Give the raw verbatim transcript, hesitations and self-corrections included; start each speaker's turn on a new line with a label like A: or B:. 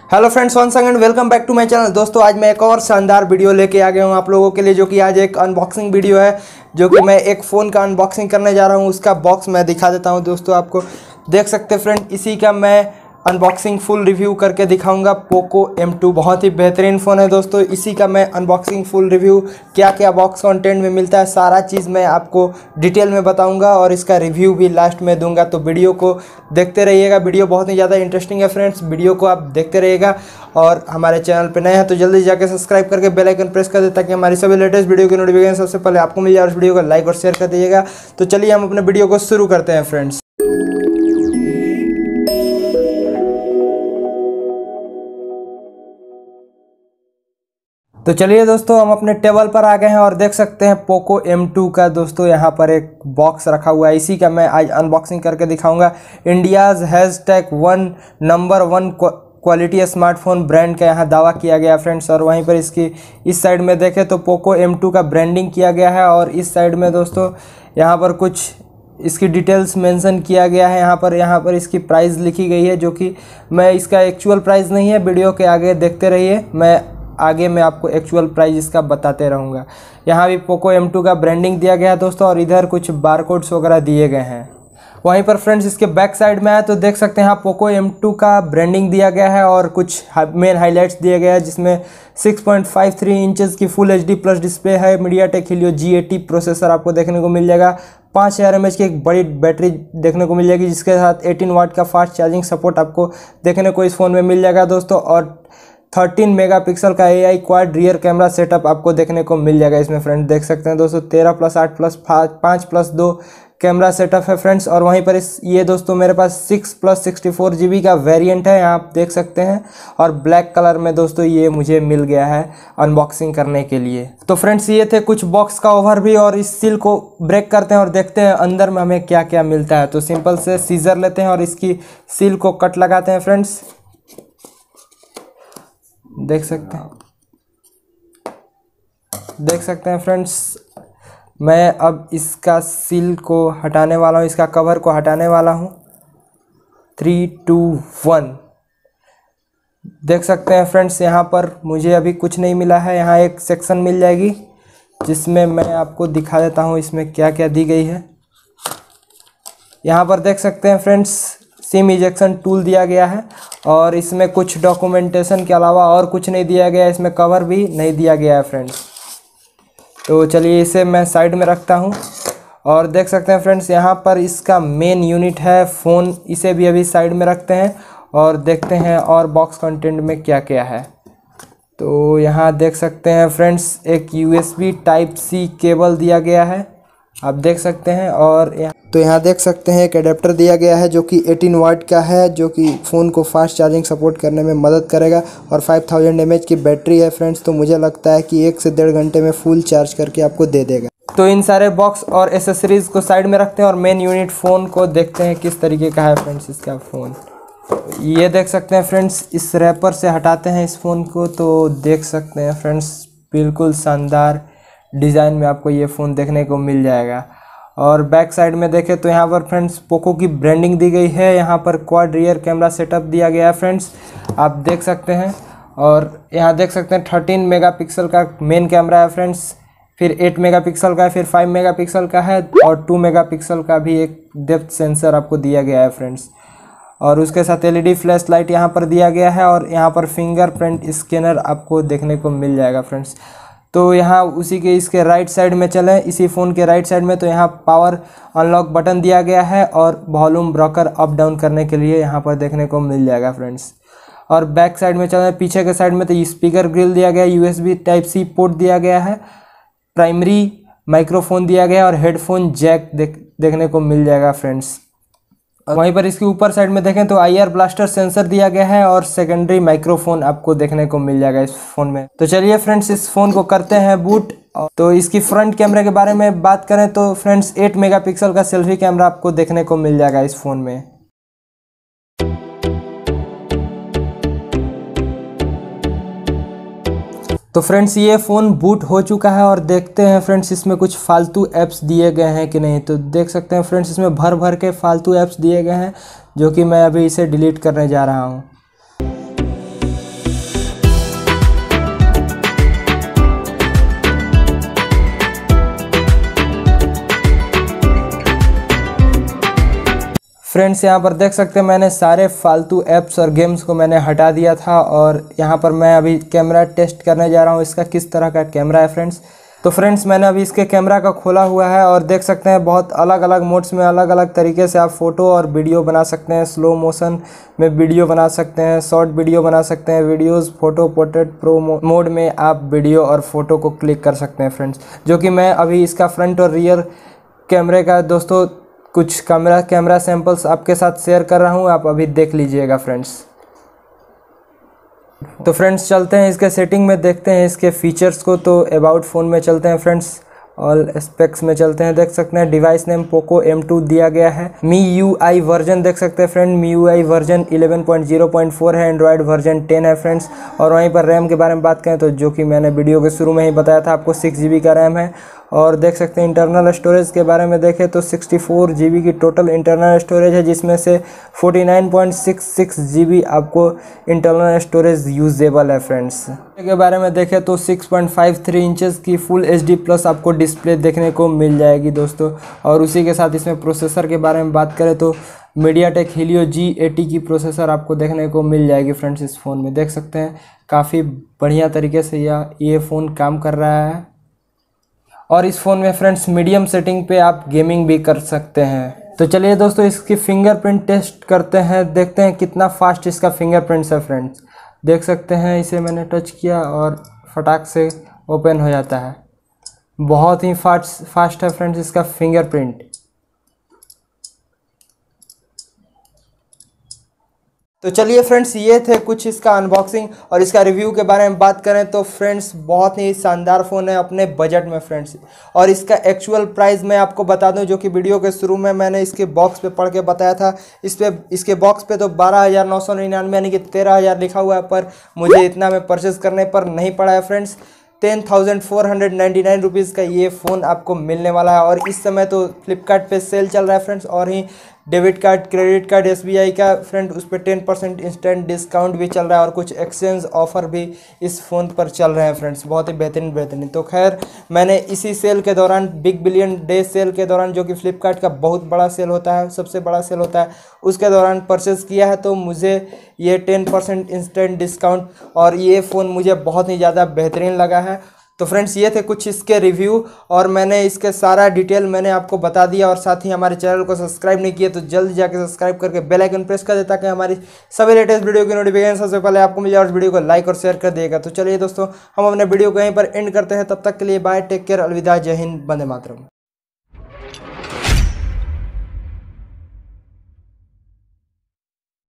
A: Hello friends, one second, welcome back to my channel. दोस्तों आज मैं एक और शानदार वीडियो लेके आ गया हूँ आप लोगों के लिए, जो कि आज एक अनबॉक्सिंग वीडियो है। जो कि मैं एक फ़ोन का अनबॉक्सिंग करने जा रहा हूँ। उसका बॉक्स मैं दिखा देता हूँ दोस्तों आपको। देख सकते हैं फ्रेंड, इसी का मैं अनबॉक्सिंग फुल रिव्यू करके दिखाऊंगा। पोको एम टू बहुत ही बेहतरीन फ़ोन है दोस्तों। इसी का मैं अनबॉक्सिंग फुल रिव्यू, क्या क्या बॉक्स कंटेंट में मिलता है, सारा चीज़ मैं आपको डिटेल में बताऊंगा और इसका रिव्यू भी लास्ट में दूंगा। तो वीडियो को देखते रहिएगा। वीडियो बहुत ही ज़्यादा इंटरेस्टिंग है फ्रेंड्स। वीडियो को आप देखते रहिएगा और हमारे चैनल पर नए हैं तो जल्दी जाकर सब्सक्राइब करके बेल आइकन प्रेस कर दे, ताकि हमारी सभी लेटेस्ट वीडियो की नोटिफिकेशन सबसे पहले आपको मिल जाए। और इस वीडियो को लाइक और शेयर कर दीजिएगा। तो चलिए हम अपने वीडियो को शुरू करते हैं फ्रेंड्स। तो चलिए दोस्तों, हम अपने टेबल पर आ गए हैं और देख सकते हैं पोको एम टू का दोस्तों यहाँ पर एक बॉक्स रखा हुआ है। इसी का मैं आज अनबॉक्सिंग करके दिखाऊंगा। India's hashtag one number one quality smartphone brand का यहाँ दावा किया गया फ्रेंड्स। और वहीं पर इसकी इस साइड में देखें तो पोको एम टू का ब्रांडिंग किया गया है। और इस साइड में दोस्तों यहाँ पर कुछ इसकी डिटेल्स मेंशन किया गया है। यहाँ पर यहाँ पर इसकी प्राइस लिखी गई है, जो कि मैं इसका एक्चुअल प्राइस नहीं है। वीडियो के आगे देखते रहिए, मैं आगे मैं आपको एक्चुअल प्राइस इसका बताते रहूँगा। यहाँ भी पोको एम टू का ब्रांडिंग दिया गया है दोस्तों, और इधर कुछ बारकोड्स वगैरह दिए गए हैं। वहीं पर फ्रेंड्स इसके बैक साइड में है तो देख सकते हैं यहाँ पोको एम टू का ब्रांडिंग दिया गया है और कुछ मेन हाइलाइट्स दिए गए हैं, जिसमें six point five three inches की full H D plus display है। MediaTek Helio G eighty processor आपको देखने को मिल जाएगा। पाँच हज़ार एम एच की एक बड़ी बैटरी देखने को मिल जाएगी, जिसके साथ एटीन वाट का फास्ट चार्जिंग सपोर्ट आपको देखने को इस फ़ोन में मिल जाएगा दोस्तों। और थर्टीन मेगापिक्सल का AI quad rear camera setup आपको देखने को मिल जाएगा इसमें फ्रेंड। देख सकते हैं दोस्तों, तेरह प्लस आठ प्लस पाँच प्लस दो कैमरा सेटअप है फ्रेंड्स। और वहीं पर इस ये दोस्तों मेरे पास six plus sixty four G B का वेरिएंट है, आप देख सकते हैं। और ब्लैक कलर में दोस्तों ये मुझे मिल गया है अनबॉक्सिंग करने के लिए। तो फ्रेंड्स ये थे कुछ बॉक्स का ओवरव्यू, और इस सील को ब्रेक करते हैं और देखते हैं अंदर में हमें क्या क्या मिलता है। तो सिंपल से सीजर लेते हैं और इसकी सील को कट लगाते हैं फ्रेंड्स। देख सकते हैं देख सकते हैं फ्रेंड्स, मैं अब इसका सील को हटाने वाला हूँ, इसका कवर को हटाने वाला हूँ। Three two one. देख सकते हैं फ्रेंड्स, यहाँ पर मुझे अभी कुछ नहीं मिला है। यहाँ एक सेक्शन मिल जाएगी, जिसमें मैं आपको दिखा देता हूँ इसमें क्या क्या दी गई है। यहाँ पर देख सकते हैं फ्रेंड्स, सिम इजेक्शन टूल दिया गया है। और इसमें कुछ डॉक्यूमेंटेशन के अलावा और कुछ नहीं दिया गया है। इसमें कवर भी नहीं दिया गया है फ्रेंड्स। तो चलिए इसे मैं साइड में रखता हूँ। और देख सकते हैं फ्रेंड्स, यहाँ पर इसका मेन यूनिट है फ़ोन, इसे भी अभी साइड में रखते हैं और देखते हैं और बॉक्स कंटेंट में क्या क्या है। तो यहाँ देख सकते हैं फ्रेंड्स, एक यूएसबी टाइप सी केबल दिया गया है, आप देख सकते हैं। और यहाँ तो यहाँ देख सकते हैं एक एडेप्टर दिया गया है, जो कि एटीन वाट का है, जो कि फ़ोन को फास्ट चार्जिंग सपोर्ट करने में मदद करेगा। और फाइव थाउजेंड एम एच की बैटरी है फ्रेंड्स। तो मुझे लगता है कि एक से डेढ़ घंटे में फुल चार्ज करके आपको दे देगा। तो इन सारे बॉक्स और एसेसरीज़ को साइड में रखते हैं और मेन यूनिट फ़ोन को देखते हैं किस तरीके का है फ्रेंड्स इसका फ़ोन। ये देख सकते हैं फ्रेंड्स, इस रैपर से हटाते हैं इस फ़ोन को तो देख सकते हैं फ्रेंड्स, बिल्कुल शानदार डिज़ाइन में आपको ये फ़ोन देखने को मिल जाएगा। और बैक साइड में देखें तो यहाँ पर फ्रेंड्स पोको की ब्रांडिंग दी गई है। यहाँ पर क्वाड रियर कैमरा सेटअप दिया गया है फ्रेंड्स, आप देख सकते हैं। और यहाँ देख सकते हैं थर्टीन मेगापिक्सल का मेन कैमरा है फ्रेंड्स, फिर एट मेगापिक्सल का है, फिर फाइव मेगापिक्सल का है, और टू मेगापिक्सल का भी एक डेप्थ सेंसर आपको दिया गया है फ्रेंड्स। और उसके साथ एलईडी फ्लैश लाइट यहाँ पर दिया गया है। और यहाँ पर फिंगरप्रिंट स्कैनर आपको देखने को मिल जाएगा फ्रेंड्स। तो यहाँ उसी के इसके राइट साइड में चलें, इसी फ़ोन के राइट साइड में तो यहाँ पावर अनलॉक बटन दिया गया है और वॉल्यूम ब्रोकर अप डाउन करने के लिए यहाँ पर देखने को मिल जाएगा फ्रेंड्स। और बैक साइड में चलें, पीछे के साइड में तो स्पीकर ग्रिल दिया गया है, यूएसबी टाइप सी पोर्ट दिया गया है, प्राइमरी माइक्रोफोन दिया गया है और हेडफोन जैक देख देखने को मिल जाएगा फ्रेंड्स। वहीं पर इसके ऊपर साइड में देखें तो आई आर ब्लास्टर सेंसर दिया गया है और सेकेंडरी माइक्रोफोन आपको देखने को मिल जाएगा इस फ़ोन में। तो चलिए फ्रेंड्स, इस फ़ोन को करते हैं बूट। तो इसकी फ्रंट कैमरे के बारे में बात करें तो फ्रेंड्स एट मेगापिक्सल का सेल्फी कैमरा आपको देखने को मिल जाएगा इस फ़ोन में। तो फ्रेंड्स ये फ़ोन बूट हो चुका है और देखते हैं फ्रेंड्स इसमें कुछ फालतू ऐप्स दिए गए हैं कि नहीं। तो देख सकते हैं फ्रेंड्स, इसमें भर भर के फालतू ऐप्स दिए गए हैं, जो कि मैं अभी इसे डिलीट करने जा रहा हूँ। फ्रेंड्स यहाँ पर देख सकते हैं मैंने सारे फालतू ऐप्स और गेम्स को मैंने हटा दिया था और यहाँ पर मैं अभी कैमरा टेस्ट करने जा रहा हूँ इसका किस तरह का कैमरा है फ्रेंड्स। तो फ्रेंड्स मैंने अभी इसके कैमरा का खोला हुआ है और देख सकते हैं बहुत अलग अलग मोड्स में अलग अलग तरीके से आप फ़ोटो और वीडियो बना सकते हैं। स्लो मोशन में वीडियो बना सकते हैं, शॉर्ट वीडियो बना सकते हैं, videos photo portrait pro mode में आप वीडियो और फोटो को क्लिक कर सकते हैं फ्रेंड्स। जो कि मैं अभी इसका फ्रंट और रियर कैमरे का दोस्तों कुछ कैमरा कैमरा सैंपल्स आपके साथ शेयर कर रहा हूँ, आप अभी देख लीजिएगा फ्रेंड्स। तो फ्रेंड्स चलते हैं इसके सेटिंग में, देखते हैं इसके फीचर्स को। तो अबाउट फ़ोन में चलते हैं फ्रेंड्स, ऑल स्पेक्स में चलते हैं। देख सकते हैं device name Poco M two दिया गया है। मी यू आई वर्जन देख सकते हैं friend, Mi U I version eleven point zero point four है, एंड्रॉयड वर्जन टेन है फ्रेंड्स। और वहीं पर रैम के बारे में बात करें तो जो कि मैंने वीडियो के शुरू में ही बताया था आपको, सिक्स जी बी का रैम है। और देख सकते हैं इंटरनल स्टोरेज के बारे में देखें तो सिक्सटी फोर जी बी की टोटल इंटरनल स्टोरेज है, जिसमें से forty nine point six six G B आपको इंटरनल स्टोरेज यूजेबल है फ्रेंड्स। के बारे में देखें तो six point five three inches की फुल एच डी प्लस आपको डिस्प्ले देखने को मिल जाएगी दोस्तों। और उसी के साथ इसमें प्रोसेसर के बारे में बात करें तो मीडियाटेक हीलियो जी एटी की प्रोसेसर आपको देखने को मिल जाएगी फ्रेंड्स। इस फ़ोन में देख सकते हैं काफ़ी बढ़िया तरीके से यह ये फ़ोन काम कर रहा है। और इस फ़ोन में फ्रेंड्स मीडियम सेटिंग पे आप गेमिंग भी कर सकते हैं। तो चलिए दोस्तों इसकी फिंगरप्रिंट टेस्ट करते हैं, देखते हैं कितना फास्ट इसका फिंगरप्रिंट्स है फ्रेंड्स। देख सकते हैं इसे मैंने टच किया और फटाक से ओपन हो जाता है। बहुत ही फास्ट फास्ट है फ्रेंड्स इसका फिंगरप्रिंट। तो चलिए फ्रेंड्स ये थे कुछ इसका अनबॉक्सिंग और इसका रिव्यू के बारे में बात करें तो फ्रेंड्स बहुत ही शानदार फ़ोन है अपने बजट में फ्रेंड्स। और इसका एक्चुअल प्राइस मैं आपको बता दूं, जो कि वीडियो के शुरू में मैंने इसके बॉक्स पे पढ़ के बताया था। इस पे इसके बॉक्स पे तो बारह हज़ार नौ सौ निन्यानवे यानी कि तेरह हज़ार लिखा हुआ है, पर मुझे इतना में परचेज़ करने पर नहीं पड़ा है friends. Ten thousand four hundred ninety nine rupees का ये फ़ोन आपको मिलने वाला है। और इस समय तो फ्लिपकार्ट पे सेल चल रहा है फ्रेंड्स, और ही debit card credit card S B I का फ्रेंड उस पर टेन परसेंट इंस्टेंट डिस्काउंट भी चल रहा है और कुछ एक्सचेंज ऑफर भी इस फ़ोन पर चल रहे हैं फ्रेंड्स, बहुत ही बेहतरीन बेहतरीन। तो खैर मैंने इसी सेल के दौरान, बिग बिलियन डे सेल के दौरान, जो कि फ्लिपकार्ट का बहुत बड़ा सेल होता है, सबसे बड़ा सेल होता है, उसके दौरान परचेज़ किया है। तो मुझे ये टेन परसेंट इंस्टेंट डिस्काउंट और ये फ़ोन मुझे बहुत ही ज़्यादा बेहतरीन लगा है। तो फ्रेंड्स ये थे कुछ इसके रिव्यू और मैंने इसके सारा डिटेल मैंने आपको बता दिया। और साथ ही हमारे चैनल को सब्सक्राइब नहीं किए तो जल्दी जाकर सब्सक्राइब करके बेल आइकन प्रेस कर दे, ताकि हमारी सभी लेटेस्ट वीडियो की नोटिफिकेशन सबसे पहले आपको मिल जाए। और वीडियो को लाइक और शेयर कर दिएगा। तो चलिए दोस्तों हम अपने वीडियो को यहीं पर एंड करते हैं, तब तक के लिए बाय, टेक केयर, अलविदा, जय हिंद, वंदे मातरम।